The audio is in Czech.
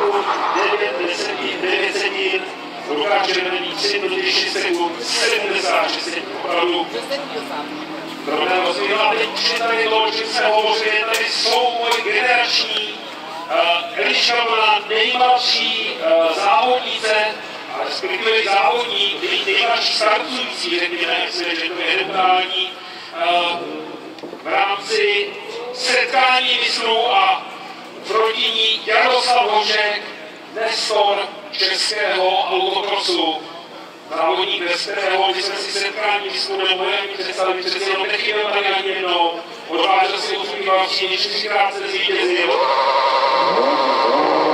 sekund, 9 setin, Lukáš Červený 3 minuty 6 sekund, 76 sekund, opravdu. Dobré rozvíjel a teď už je tady to, o čem se hovoří, je tady souboj generační. Eliška byla nejmladší závodnice, respektive závodník, nejmladší startující, řekněme, že to je neutrální, v rámci setkání mistrů a proti ní Jaroslav Hošek, nestor českého autokrosu, závodník, bez kterého, když jsme si setkání mistrů nemohli ani představit, přeci jenom nechyběl tady ani jednou, odvážel si 8 další, 4krát se zvítězil.